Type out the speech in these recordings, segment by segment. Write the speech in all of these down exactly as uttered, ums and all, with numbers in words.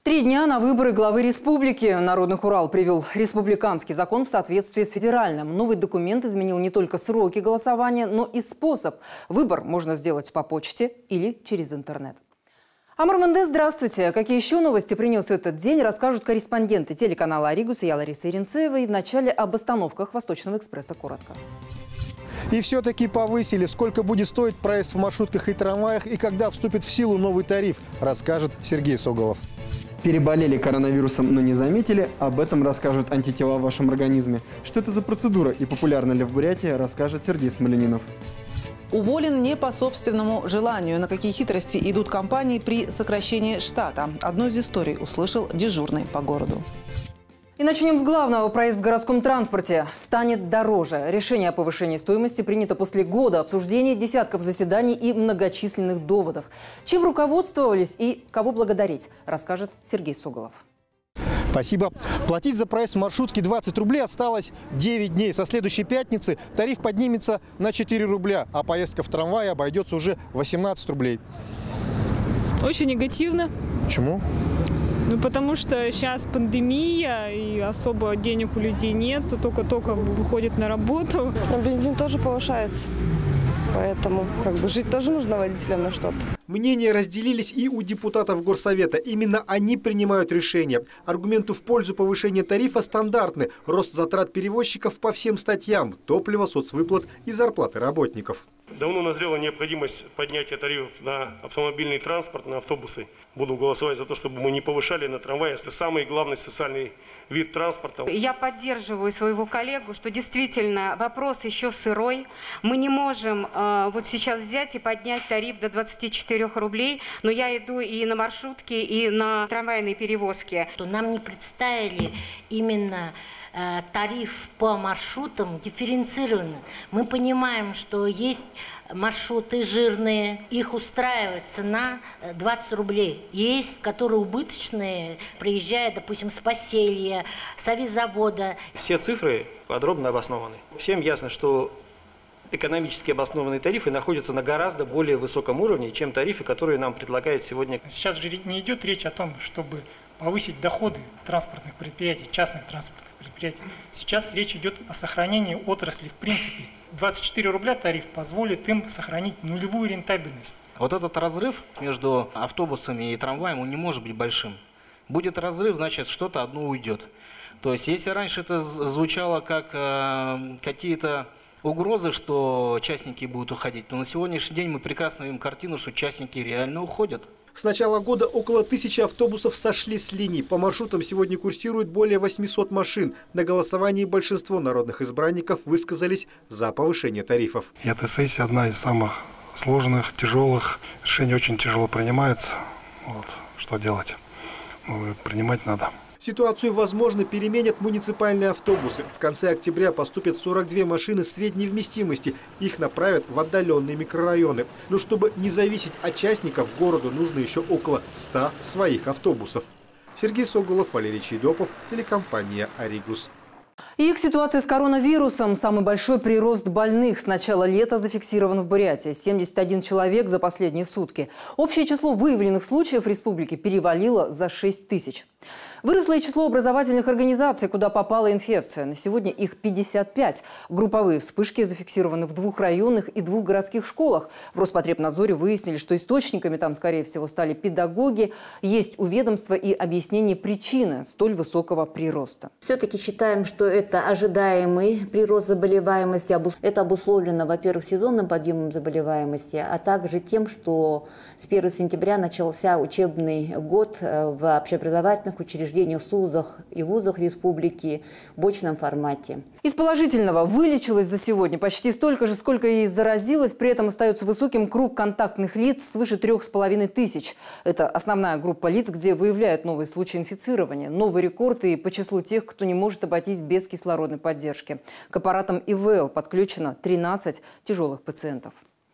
Три дня на выборы главы республики. Народный Урал привел республиканский закон в соответствии с федеральным. Новый документ изменил не только сроки голосования, но и способ. Выбор можно сделать по почте или через интернет. Амар Менде, здравствуйте. Какие еще новости принес этот день, расскажут корреспонденты телеканала «Аригус» и я, Лариса Иринцеева. И вначале об остановках Восточного экспресса коротко. И все-таки повысили. Сколько будет стоить проезд в маршрутках и трамваях и когда вступит в силу новый тариф, расскажет Сергей Соголов. Переболели коронавирусом, но не заметили. Об этом расскажут антитела в вашем организме. Что это за процедура и популярна ли в Бурятии, расскажет Сергей Смоленинов. Уволен не по собственному желанию. На какие хитрости идут компании при сокращении штата? Одну из историй услышал дежурный по городу. И начнем с главного. Проезд в городском транспорте станет дороже. Решение о повышении стоимости принято после года обсуждений, десятков заседаний и многочисленных доводов. Чем руководствовались и кого благодарить, расскажет Сергей Соголов. Спасибо. Платить за проезд в маршрутке двадцать рублей осталось девять дней. Со следующей пятницы тариф поднимется на четыре рубля, а поездка в трамвае обойдется уже восемнадцать рублей. Очень негативно. Почему? Ну, потому что сейчас пандемия, и особо денег у людей нет, только-только выходит на работу. А бензин тоже повышается, поэтому как бы жить тоже нужно водителям на что-то. Мнения разделились и у депутатов Горсовета. Именно они принимают решения. Аргументы в пользу повышения тарифа стандартны. Рост затрат перевозчиков по всем статьям – топливо, соцвыплат и зарплаты работников. Давно назрела необходимость поднятия тарифов на автомобильный транспорт, на автобусы. Буду голосовать за то, чтобы мы не повышали на трамвае. Это самый главный социальный вид транспорта. Я поддерживаю своего коллегу, что действительно вопрос еще сырой. Мы не можем э, вот сейчас взять и поднять тариф до двадцати четырёх рублей, но я иду и на маршрутке, и на трамвайной перевозке. Нам не представили именно тариф по маршрутам дифференцированно. Мы понимаем, что есть маршруты жирные, их устраивает цена двадцать рублей. Есть, которые убыточные, приезжая, допустим, с Поселья, с авиазавода. Все цифры подробно обоснованы. Всем ясно, что экономически обоснованные тарифы находятся на гораздо более высоком уровне, чем тарифы, которые нам предлагают сегодня. Сейчас же не идет речь о том, чтобы повысить доходы транспортных предприятий, частных транспортных предприятий. Сейчас речь идет о сохранении отрасли в принципе. двадцать четыре рубля тариф позволит им сохранить нулевую рентабельность. Вот этот разрыв между автобусами и трамваем, он не может быть большим. Будет разрыв, значит, что-то одно уйдет. То есть, если раньше это звучало как э, какие-то угрозы, что частники будут уходить, то на сегодняшний день мы прекрасно видим картину, что частники реально уходят. С начала года около тысячи автобусов сошли с линий. По маршрутам сегодня курсирует более восьмисот машин. На голосовании большинство народных избранников высказались за повышение тарифов. Эта сессия одна из самых сложных, тяжелых. Решение очень тяжело принимается. Вот. Что делать? Ну, принимать надо. Ситуацию, возможно, переменят муниципальные автобусы. В конце октября поступят сорок две машины средней вместимости. Их направят в отдаленные микрорайоны. Но чтобы не зависеть от частников, городу нужно еще около ста своих автобусов. Сергей Соголов, Валерий Чайдопов, телекомпания «Аригус». И к ситуации с коронавирусом. Самый большой прирост больных с начала лета зафиксирован в Бурятии. семьдесят один человек за последние сутки. Общее число выявленных случаев в республике перевалило за шесть тысяч. Выросло и число образовательных организаций, куда попала инфекция. На сегодня их пятьдесят пять. Групповые вспышки зафиксированы в двух районных и двух городских школах. В Роспотребнадзоре выяснили, что источниками там, скорее всего, стали педагоги. Есть у ведомства и объяснение причины столь высокого прироста. Все-таки считаем, что это ожидаемый прирост заболеваемости. Это обусловлено, во-первых, сезонным подъемом заболеваемости, а также тем, что с первого сентября начался учебный год в общеобразовательных учреждениях, СУЗах и вузах республики в очном формате. Из положительного вылечилось за сегодня почти столько же, сколько и заразилось. При этом остается высоким круг контактных лиц свыше трех с половиной тысяч. Это основная группа лиц, где выявляют новые случаи инфицирования. Новый рекорд и по числу тех, кто не может обойтись без кислородной поддержки. К аппаратам ИВЛ подключено тринадцать тяжелых пациентов.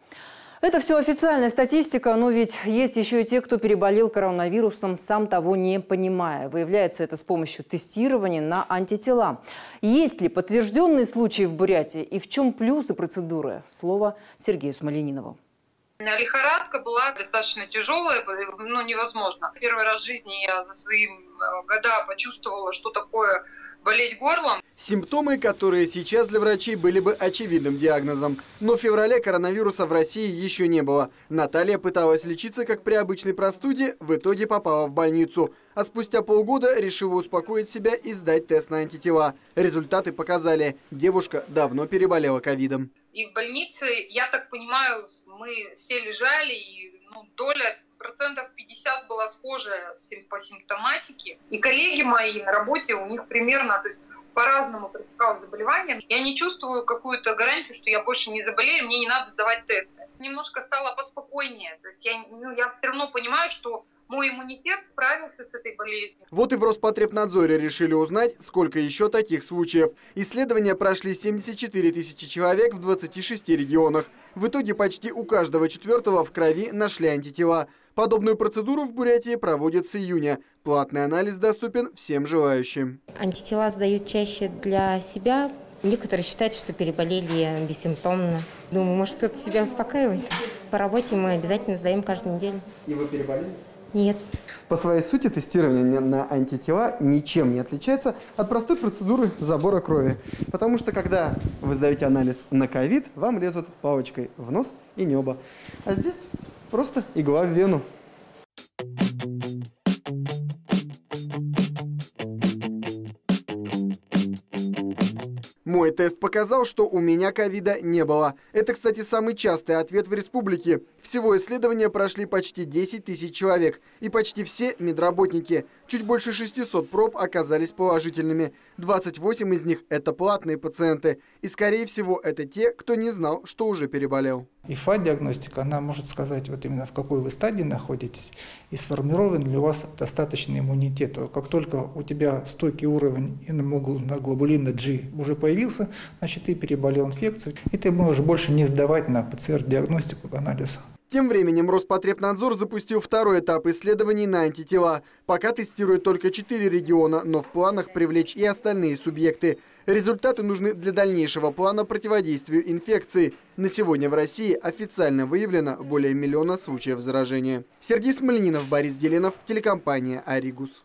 Это все официальная статистика, но ведь есть еще и те, кто переболел коронавирусом, сам того не понимая. Выявляется это с помощью тестирования на антитела. Есть ли подтвержденные случаи в Бурятии и в чем плюсы процедуры? Слово Сергею Смоленинову. Лихорадка была достаточно тяжелая, ну невозможно. Первый раз в жизни я за свои года почувствовала, что такое болеть горлом. Симптомы, которые сейчас для врачей были бы очевидным диагнозом. Но в феврале коронавируса в России еще не было. Наталья пыталась лечиться как при обычной простуде, в итоге попала в больницу. А спустя полгода решила успокоить себя и сдать тест на антитела. Результаты показали, девушка давно переболела ковидом. И в больнице, я так понимаю, мы все лежали, и ну, доля процентов пятьдесят была схожая по симптоматике. И коллеги мои на работе, у них примерно то есть, по-разному протекало заболевание. Я не чувствую какую-то гарантию, что я больше не заболею, мне не надо сдавать тесты. Немножко стало поспокойнее. То есть я, ну, я все равно понимаю, что мой иммунитет справился с этой болезнью. Вот и в Роспотребнадзоре решили узнать, сколько еще таких случаев. Исследования прошли семьдесят четыре тысячи человек в двадцати шести регионах. В итоге почти у каждого четвертого в крови нашли антитела. Подобную процедуру в Бурятии проводят с июня. Платный анализ доступен всем желающим. Антитела сдают чаще для себя. Некоторые считают, что переболели бессимптомно. Думаю, может, кто-то себя успокаивает. По работе мы обязательно сдаем каждую неделю. И вы переболели? Нет. По своей сути тестирование на антитела ничем не отличается от простой процедуры забора крови. Потому что когда вы сдаете анализ на ковид, вам лезут палочкой в нос и небо. А здесь просто игла в вену. Мой тест показал, что у меня ковида не было. Это, кстати, самый частый ответ в республике. Всего исследования прошли почти десять тысяч человек. И почти все медработники. Чуть больше шестисот проб оказались положительными. двадцать восемь из них – это платные пациенты. И, скорее всего, это те, кто не знал, что уже переболел. ИФА-диагностика, она может сказать, вот именно в какой вы стадии находитесь и сформирован ли у вас достаточный иммунитет. Как только у тебя стойкий уровень иммуноглобулина G уже появился, значит, ты переболел инфекцию, и ты можешь больше не сдавать на ПЦР-диагностику анализа. Тем временем Роспотребнадзор запустил второй этап исследований на антитела. Пока тестируют только четыре региона, но в планах привлечь и остальные субъекты. Результаты нужны для дальнейшего плана противодействию инфекции. На сегодня в России официально выявлено более миллиона случаев заражения. Сергей Смольянинов, Борис Деленов, телекомпания «Аригус».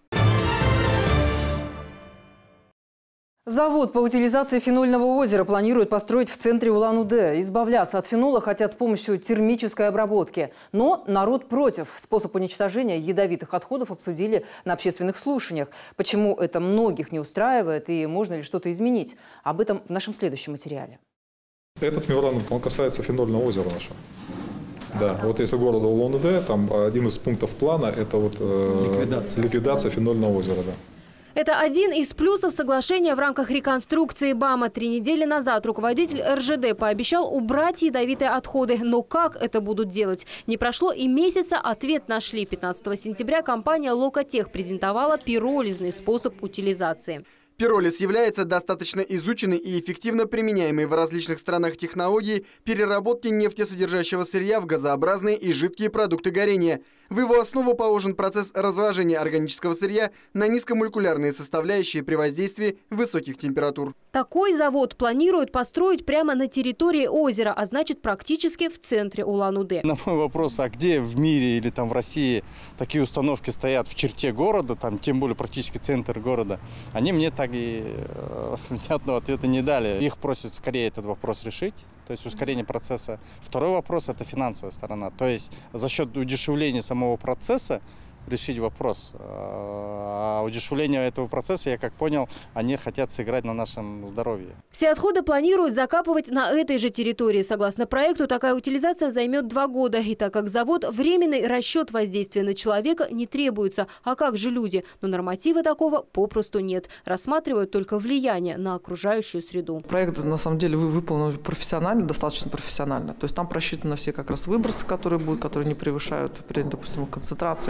Завод по утилизации фенольного озера планируют построить в центре Улан-Удэ. Избавляться от фенола хотят с помощью термической обработки. Но народ против. Способ уничтожения ядовитых отходов обсудили на общественных слушаниях. Почему это многих не устраивает и можно ли что-то изменить? Об этом в нашем следующем материале. Этот меморандум, он касается фенольного озера нашего. Да, вот если города Улан-Удэ, там один из пунктов плана – это вот, э, ликвидация. ликвидация фенольного озера. Да. Это один из плюсов соглашения в рамках реконструкции БАМа. Три недели назад руководитель эр жэ дэ пообещал убрать ядовитые отходы. Но как это будут делать? Не прошло и месяца, ответ нашли. пятнадцатого сентября компания «Локотех» презентовала пиролизный способ утилизации. Пиролиз является достаточно изученной и эффективно применяемой в различных странах технологией переработки нефтесодержащего сырья в газообразные и жидкие продукты горения. В его основу положен процесс разложения органического сырья на низкомолекулярные составляющие при воздействии высоких температур. Такой завод планируют построить прямо на территории озера, а значит практически в центре Улан-Удэ. На мой вопрос, а где в мире или там в России такие установки стоят в черте города, там тем более практически центр города, они мне так и э, внятного ответа не дали. Их просят скорее этот вопрос решить, то есть ускорение процесса. Второй вопрос – это финансовая сторона, то есть за счет удешевления самого процесса решить вопрос. А удешевление этого процесса, я как понял, они хотят сыграть на нашем здоровье. Все отходы планируют закапывать на этой же территории. Согласно проекту, такая утилизация займет два года. И так как завод, временный расчет воздействия на человека не требуется. А как же люди? Но норматива такого попросту нет. Рассматривают только влияние на окружающую среду. Проект на самом деле выполнен профессионально, достаточно профессионально. То есть там просчитаны все как раз выбросы, которые будут, которые не превышают, допустим, концентрации.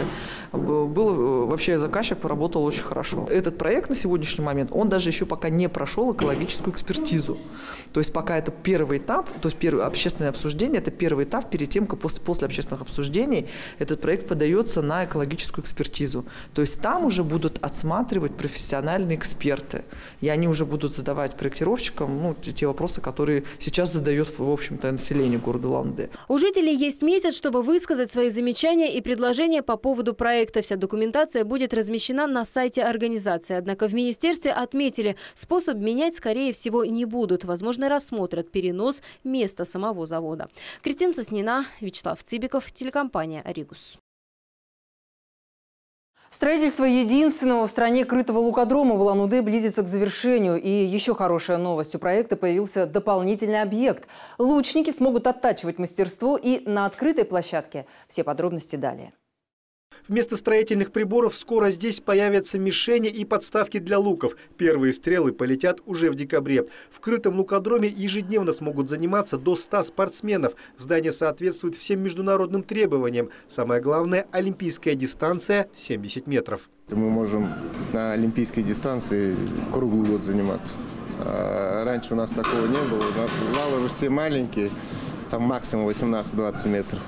был вообще заказчик поработал очень хорошо. Этот проект на сегодняшний момент, он даже еще пока не прошел экологическую экспертизу. То есть пока это первый этап, то есть первое общественное обсуждение, это первый этап перед тем, как после, после общественных обсуждений этот проект подается на экологическую экспертизу. То есть там уже будут отсматривать профессиональные эксперты, и они уже будут задавать проектировщикам ну, те вопросы, которые сейчас задает, в общем-то, население города Улан-Удэ. У жителей есть месяц, чтобы высказать свои замечания и предложения по поводу проекта. Вся документация будет размещена на сайте организации. Однако в министерстве отметили, способ менять, скорее всего, не будут. Возможно, рассмотрят перенос места самого завода. Кристина Соснина, Вячеслав Цибиков, телекомпания «Аригус». Строительство единственного в стране крытого лукодрома в Улан-Удэ близится к завершению. И еще хорошая новость. У проекта появился дополнительный объект. Лучники смогут оттачивать мастерство и на открытой площадке. Все подробности далее. Вместо строительных приборов скоро здесь появятся мишени и подставки для луков. Первые стрелы полетят уже в декабре. В крытом лукодроме ежедневно смогут заниматься до ста спортсменов. Здание соответствует всем международным требованиям. Самое главное – олимпийская дистанция – семьдесят метров. Мы можем на олимпийской дистанции круглый год заниматься. А раньше у нас такого не было. У нас залы уже все маленькие. Там максимум восемнадцать-двадцать метров.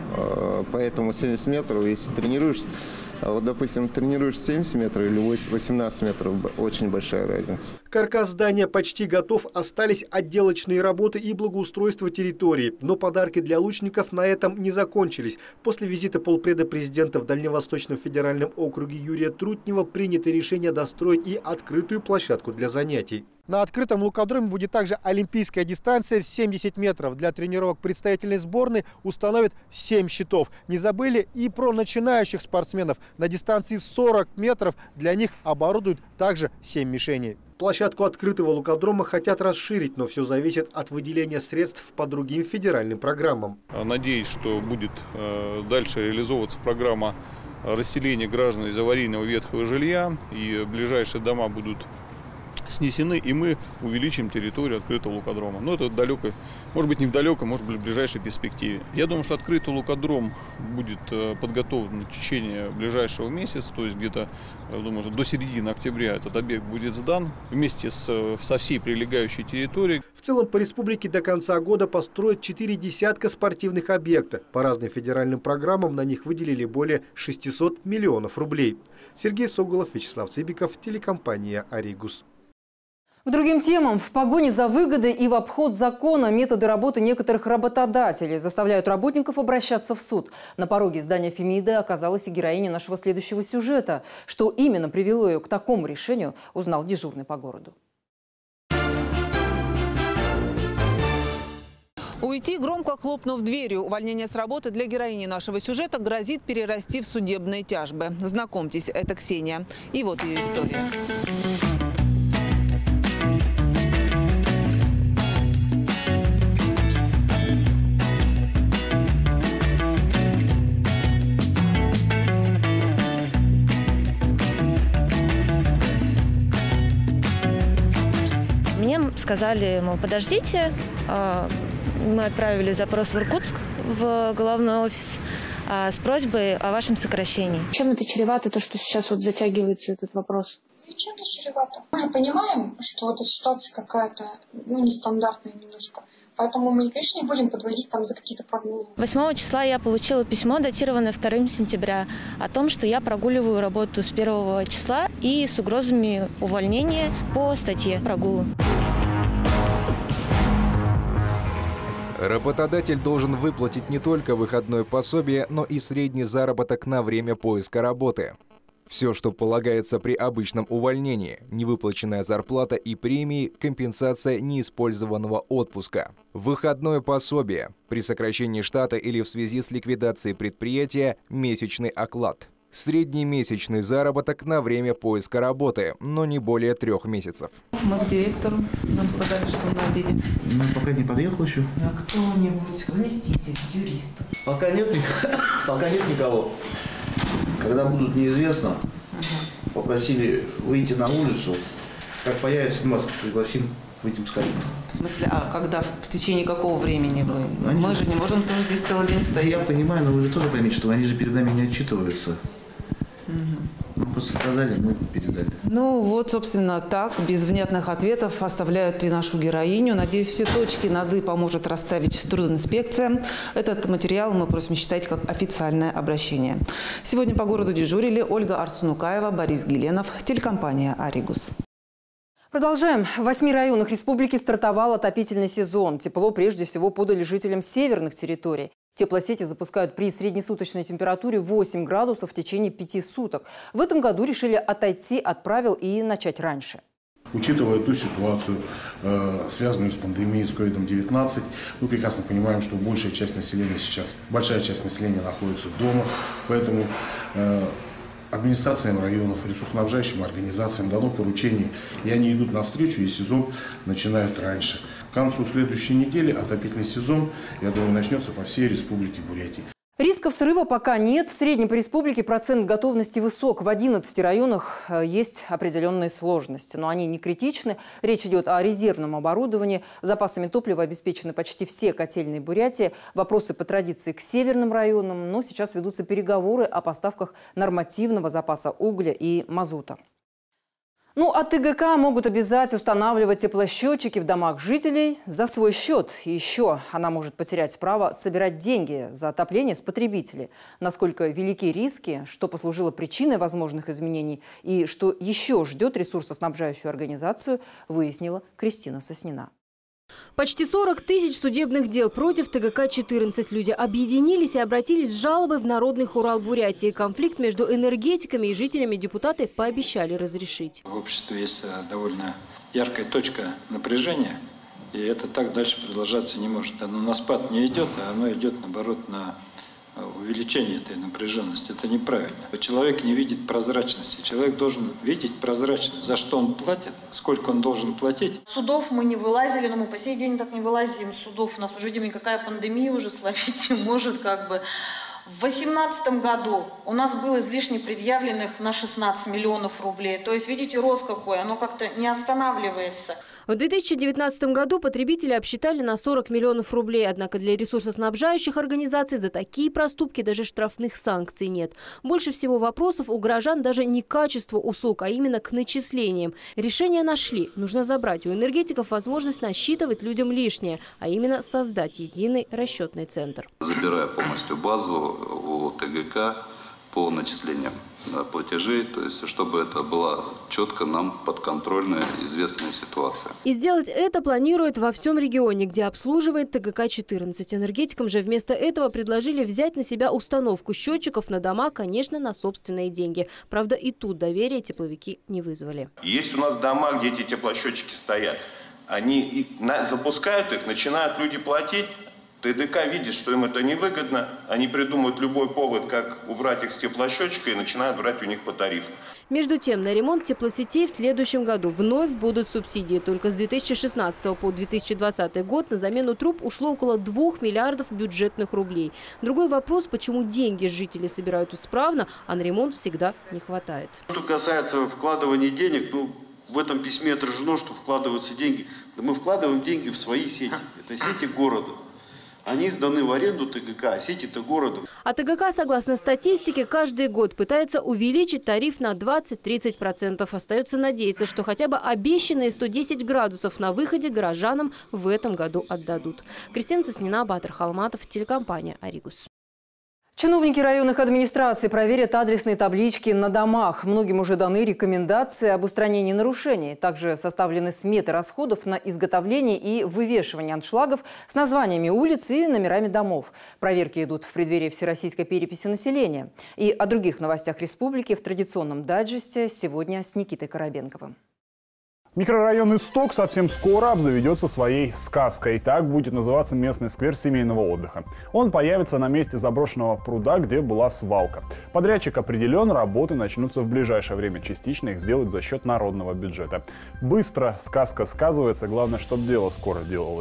Поэтому семьдесят метров, если тренируешься, вот, допустим, тренируешь семьдесят метров или восемнадцать метров, очень большая разница. Каркас здания почти готов, остались отделочные работы и благоустройство территории. Но подарки для лучников на этом не закончились. После визита полпреда президента в Дальневосточном федеральном округе Юрия Трутнева принято решение достроить и открытую площадку для занятий. На открытом лукодроме будет также олимпийская дистанция в семьдесят метров. Для тренировок представительной сборной установят семь щитов. Не забыли и про начинающих спортсменов. На дистанции сорок метров для них оборудуют также семь мишеней. Площадку открытого лукодрома хотят расширить, но все зависит от выделения средств по другим федеральным программам. Надеюсь, что будет дальше реализовываться программа расселения граждан из аварийного ветхого жилья, и ближайшие дома будут снесены, и мы увеличим территорию открытого лукодрома. Но это далеко, может быть, не в далекой, может быть, в ближайшей перспективе. Я думаю, что открытый лукодром будет подготовлен в течение ближайшего месяца, то есть где-то, думаю, до середины октября этот объект будет сдан вместе с, со всей прилегающей территорией. В целом по республике до конца года построят четыре десятка спортивных объектов. По разным федеральным программам на них выделили более шестисот миллионов рублей. Сергей Соголов, Вячеслав Цибиков, телекомпания «Аригус». К другим темам. В погоне за выгодой и в обход закона методы работы некоторых работодателей заставляют работников обращаться в суд. На пороге здания Фемиды оказалась и героиня нашего следующего сюжета. Что именно привело ее к такому решению, узнал дежурный по городу. Уйти, громко хлопнув дверью. Увольнение с работы для героини нашего сюжета грозит перерасти в судебные тяжбы. Знакомьтесь, это Ксения. И вот ее история. Мне сказали, мол, подождите, мы отправили запрос в Иркутск, в головной офис, с просьбой о вашем сокращении. Чем это чревато, то, что сейчас вот затягивается этот вопрос? Ничем не чревато. Мы же понимаем, что эта ситуация какая-то, ну, нестандартная немножко. Поэтому мы, конечно, не будем подводить там за какие-то прогулы. восьмого числа я получила письмо, датированное вторым сентября, о том, что я прогуливаю работу с первого числа и с угрозами увольнения по статье «Прогулы». Работодатель должен выплатить не только выходное пособие, но и средний заработок на время поиска работы. Все, что полагается при обычном увольнении, невыплаченная зарплата и премии, компенсация неиспользованного отпуска, выходное пособие, при сокращении штата или в связи с ликвидацией предприятия месячный оклад, средний месячный заработок на время поиска работы, но не более трех месяцев. Мы к директору, нам сказали, что он на обеде. Ну, пока не подъехал еще. А кто-нибудь, заместитель, юрист? Пока нет, пока нет никого. Когда будут неизвестно, попросили выйти на улицу. Как появится, мы вас пригласим, выйдем с коллегами. В смысле, а когда, в течение какого времени вы? Они мы же не можем тоже здесь целый день стоять. Я понимаю, но вы же тоже поймите, что они же перед нами не отчитываются. Ну, просто сказали, мы передали. Ну вот, собственно, так, без внятных ответов оставляют и нашу героиню. Надеюсь, все точки над «и» поможет расставить трудинспекция. Этот материал мы просим считать как официальное обращение. Сегодня по городу дежурили Ольга Арсунукаева, Борис Геленов, телекомпания «Аригус». Продолжаем. В восьми районах республики стартовал отопительный сезон. Тепло прежде всего подали жителям северных территорий. Теплосети запускают при среднесуточной температуре восемь градусов в течение пяти суток. В этом году решили отойти от правил и начать раньше. Учитывая ту ситуацию, э, связанную с пандемией, с ковидом девятнадцать, мы прекрасно понимаем, что большая часть населения сейчас, большая часть населения находится дома, поэтому э, администрациям районов, ресурсоснабжающим организациям дано поручение, и они идут навстречу, и сезон начинают раньше. К концу следующей недели отопительный сезон, я думаю, начнется по всей республике Бурятии. Рисков срыва пока нет. В среднем по республике процент готовности высок. В одиннадцати районах есть определенные сложности, но они не критичны. Речь идет о резервном оборудовании. Запасами топлива обеспечены почти все котельные Бурятии. Вопросы по традиции к северным районам, но сейчас ведутся переговоры о поставках нормативного запаса угля и мазута. Ну, а ТГК могут обязать устанавливать теплосчетчики в домах жителей за свой счет. И еще она может потерять право собирать деньги за отопление с потребителей. Насколько велики риски, что послужило причиной возможных изменений и что еще ждет ресурсоснабжающую организацию, выяснила Кристина Соснина. Почти сорок тысяч судебных дел против ТГК четырнадцать. Люди объединились и обратились с жалобой в Народный хор Бурятии. Конфликт между энергетиками и жителями депутаты пообещали разрешить. В обществе есть довольно яркая точка напряжения, и это так дальше продолжаться не может. Оно на спад не идет, а оно идет, наоборот, на увеличение этой напряженности. Это неправильно. Человек не видит прозрачности. Человек должен видеть прозрачность, за что он платит, сколько он должен платить. Судов мы не вылазили, но мы по сей день так не вылазим. Судов у нас уже, видимо, никакая пандемия уже словить не может, как бы. В две тысячи восемнадцатом году у нас было излишне предъявленных на шестнадцать миллионов рублей. То есть, видите, рост какой, оно как-то не останавливается. В две тысячи девятнадцатом году потребители обсчитали на сорок миллионов рублей. Однако для ресурсоснабжающих организаций за такие проступки даже штрафных санкций нет. Больше всего вопросов у горожан даже не к качеству услуг, а именно к начислениям. Решение нашли. Нужно забрать у энергетиков возможность насчитывать людям лишнее, а именно создать единый расчетный центр. Забирая полностью базу у ТГК по начислениям платежей, то есть чтобы это была четко нам подконтрольная известная ситуация. И сделать это планируют во всем регионе, где обслуживает ТГК четырнадцать. Энергетикам же вместо этого предложили взять на себя установку счетчиков на дома, конечно, на собственные деньги. Правда, и тут доверие тепловики не вызвали. Есть у нас дома, где эти теплосчетчики стоят. Они запускают их, начинают люди платить. ТДК видит, что им это невыгодно, они придумают любой повод, как убрать их с теплосчетчика и начинают брать у них по тарифу. Между тем, на ремонт теплосетей в следующем году вновь будут субсидии. Только с две тысячи шестнадцатого по две тысячи двадцатый год на замену труб ушло около двух миллиардов бюджетных рублей. Другой вопрос, почему деньги жители собирают исправно, а на ремонт всегда не хватает. Что касается вкладывания денег, ну, в этом письме отражено, что вкладываются деньги. Да мы вкладываем деньги в свои сети, это сети города. Они сданы в аренду ТГК, а сети-то городу. А ТГК, согласно статистике, каждый год пытается увеличить тариф на двадцать-тридцать процентов. Остается надеяться, что хотя бы обещанные сто десять градусов на выходе горожанам в этом году отдадут. Кристина Соснина, Батыр Халматов, телекомпания «Аригус». Чиновники районных администраций проверят адресные таблички на домах. Многим уже даны рекомендации об устранении нарушений. Также составлены сметы расходов на изготовление и вывешивание аншлагов с названиями улиц и номерами домов. Проверки идут в преддверии всероссийской переписи населения. И о других новостях республики в традиционном дайджесте сегодня с Никитой Коробенковым. Микрорайон Исток совсем скоро обзаведется своей сказкой. Так будет называться местный сквер семейного отдыха. Он появится на месте заброшенного пруда, где была свалка. Подрядчик определен, работы начнутся в ближайшее время. Частично их сделать за счет народного бюджета. Быстро сказка сказывается, главное, чтобы дело скоро делалось.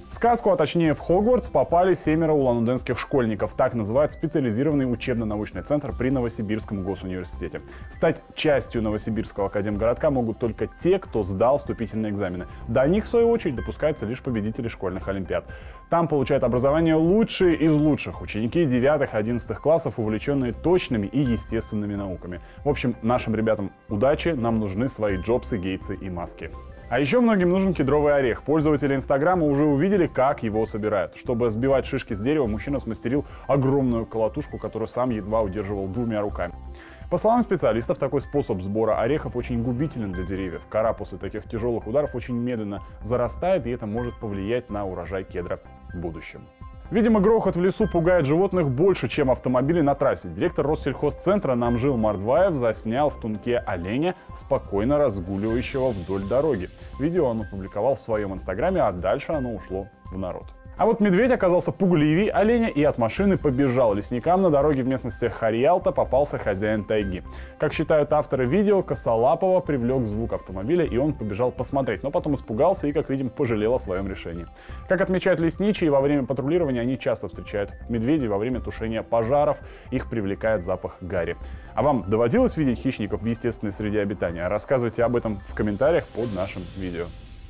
В сказку, а точнее в Хогвартс, попали семеро улан-удэнских школьников. Так называют специализированный учебно-научный центр при Новосибирском госуниверситете. Стать частью Новосибирского академгородка могут только те, кто сдал вступительные экзамены. До них, в свою очередь, допускаются лишь победители школьных олимпиад. Там получают образование лучшие из лучших ученики девятых-одиннадцатых классов, увлеченные точными и естественными науками. В общем, нашим ребятам удачи, нам нужны свои Джобсы, Гейтсы и Маски. А еще многим нужен кедровый орех. Пользователи Инстаграма уже увидели, как его собирают. Чтобы сбивать шишки с дерева, мужчина смастерил огромную колотушку, которую сам едва удерживал двумя руками. По словам специалистов, такой способ сбора орехов очень губителен для деревьев. Кора после таких тяжелых ударов очень медленно зарастает, и это может повлиять на урожай кедра в будущем. Видимо, грохот в лесу пугает животных больше, чем автомобили на трассе. Директор Россельхозцентра Намжил Мардваев заснял в Тунке оленя, спокойно разгуливающего вдоль дороги. Видео он опубликовал в своем инстаграме, а дальше оно ушло в народ. А вот медведь оказался пугливее оленя и от машины побежал. Лесникам на дороге в местности Харьялта попался хозяин тайги. Как считают авторы видео, Косолапова привлек звук автомобиля, и он побежал посмотреть, но потом испугался и, как видим, пожалел о своем решении. Как отмечают лесничие, во время патрулирования они часто встречают медведей во время тушения пожаров. Их привлекает запах гари. А вам доводилось видеть хищников в естественной среде обитания? Рассказывайте об этом в комментариях под нашим видео.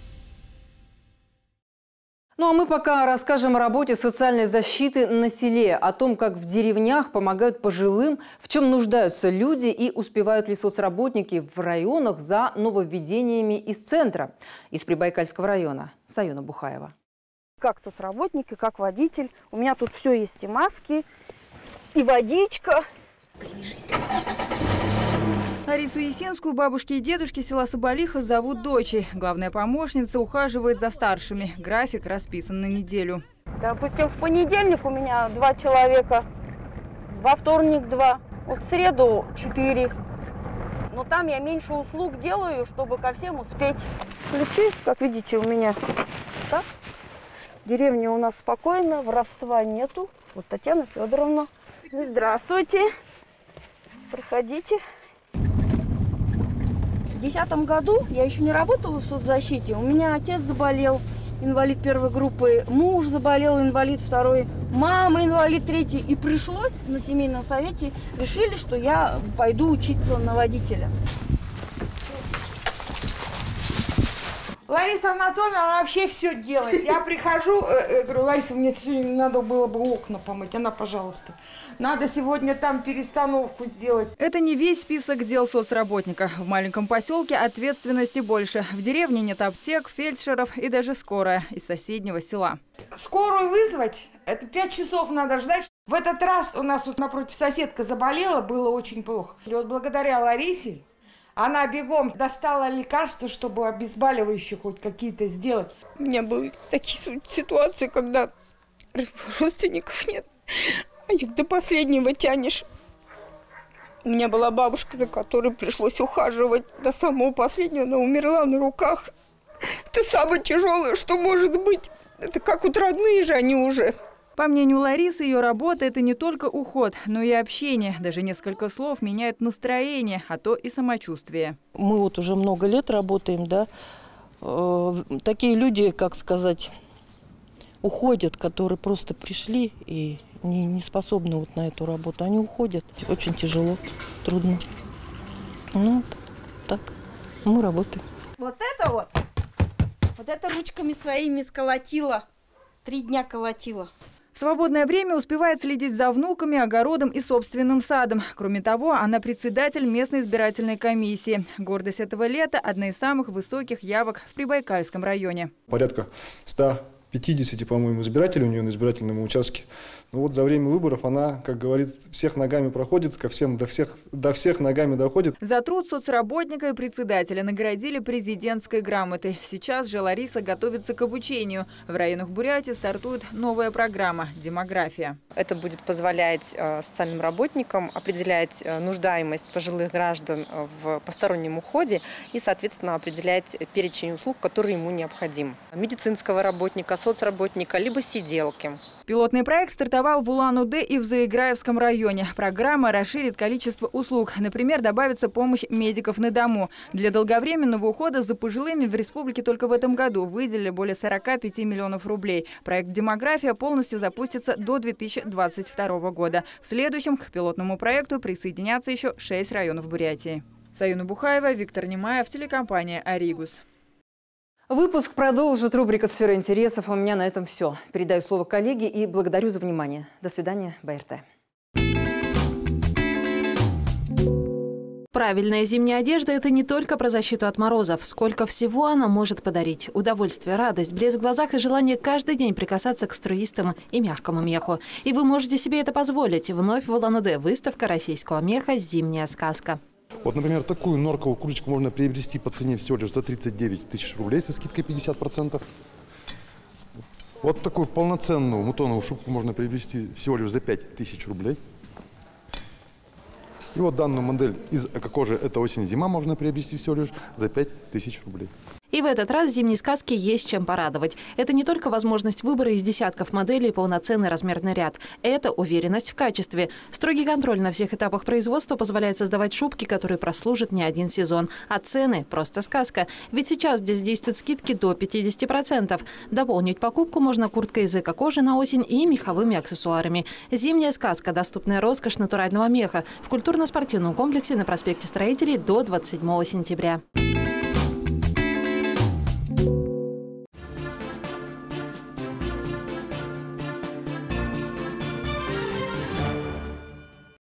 Ну а мы пока расскажем о работе социальной защиты на селе, о том, как в деревнях помогают пожилым, в чем нуждаются люди и успевают ли соцработники в районах за нововведениями из центра. Из Прибайкальского района. Саюна Бухаева. Как соцработник и как водитель. У меня тут все есть, и маски, и водичка. Ларису Есинскую бабушки и дедушки села Соболиха зовут дочей. Главная помощница ухаживает за старшими. График расписан на неделю. Допустим, в понедельник у меня два человека, во вторник два, в среду четыре. Но там я меньше услуг делаю, чтобы ко всем успеть. Ключи, как видите, у меня так. Деревня у нас спокойно, воровства нету. Вот Татьяна Федоровна. Здравствуйте. Проходите. В две тысячи десятом году я еще не работала в соцзащите. У меня отец заболел, инвалид первой группы, муж заболел, инвалид второй, мама инвалид третий. И пришлось на семейном совете, решили, что я пойду учиться на водителя. Лариса Анатольевна, она вообще все делает. Я прихожу, э, говорю, Лариса, мне сегодня надо было бы окна помыть. Она, пожалуйста. Надо сегодня там перестановку сделать. Это не весь список дел соцработника. В маленьком поселке ответственности больше. В деревне нет аптек, фельдшеров и даже скорая из соседнего села. Скорую вызвать, это пять часов надо ждать. В этот раз у нас вот напротив соседка заболела, было очень плохо. И вот благодаря Ларисе она бегом достала лекарства, чтобы обезболивающие хоть какие-то сделать. У меня были такие ситуации, когда родственников нет. А их до последнего тянешь. У меня была бабушка, за которой пришлось ухаживать до самого последнего. Она умерла на руках. Это самое тяжелое, что может быть. Это как вот родные же они уже. По мнению Ларисы, ее работа – это не только уход, но и общение. Даже несколько слов меняет настроение, а то и самочувствие. Мы вот уже много лет работаем, да. Э, такие люди, как сказать, уходят, которые просто пришли и не, не способны вот на эту работу. Они уходят. Очень тяжело, трудно. Ну, так, мы работаем. Вот это вот, вот это ручками своими сколотила. Три дня колотила. В свободное время успевает следить за внуками, огородом и собственным садом. Кроме того, она председатель местной избирательной комиссии. Гордость этого лета – одна из самых высоких явок в Прибайкальском районе. Порядка ста пятидесяти, по-моему, избирателей у нее на избирательном участке. Но вот за время выборов она, как говорит, всех ногами проходит, ко всем, до всех, до всех ногами доходит. За труд соцработника и председателя наградили президентской грамотой. Сейчас же Лариса готовится к обучению. В районах Бурятии стартует новая программа «Демография». Это будет позволять э, социальным работникам определять э, нуждаемость пожилых граждан в постороннем уходе и, соответственно, определять перечень услуг, которые ему необходим. Медицинского работника, соцработника, либо сиделки. Пилотный проект стартовал в Улан-Удэ и в Заиграевском районе. Программа расширит количество услуг. Например, добавится помощь медиков на дому. Для долговременного ухода за пожилыми в республике только в этом году выделили более сорока пяти миллионов рублей. Проект «Демография» полностью запустится до две тысячи двадцать второго года. В следующем к пилотному проекту присоединятся еще шесть районов Бурятии. Саюна Бухаева, Виктор Немаев, телекомпания «Аригус». Выпуск продолжит рубрика «Сфера интересов». А у меня на этом все. Передаю слово коллеге и благодарю за внимание. До свидания, БРТ. Правильная зимняя одежда – это не только про защиту от морозов. Сколько всего она может подарить. Удовольствие, радость, блеск в глазах и желание каждый день прикасаться к струистому и мягкому меху. И вы можете себе это позволить. Вновь в Улан-Удэ выставка российского меха «Зимняя сказка». Вот, например, такую норковую курточку можно приобрести по цене всего лишь за тридцать девять тысяч рублей со скидкой пятьдесят процентов. Вот такую полноценную мутоновую шубку можно приобрести всего лишь за пять тысяч рублей. И вот данную модель из эко-кожи «Это осень-зима» можно приобрести всего лишь за пять тысяч рублей. И в этот раз зимней сказке есть чем порадовать. Это не только возможность выбора из десятков моделей и полноценный размерный ряд. Это уверенность в качестве. Строгий контроль на всех этапах производства позволяет создавать шубки, которые прослужат не один сезон. А цены – просто сказка. Ведь сейчас здесь действуют скидки до пятидесяти процентов. Дополнить покупку можно курткой из эко-кожи на осень и меховыми аксессуарами. Зимняя сказка – доступная роскошь натурального меха в культурно-спортивном комплексе на проспекте Строителей до двадцать седьмого сентября.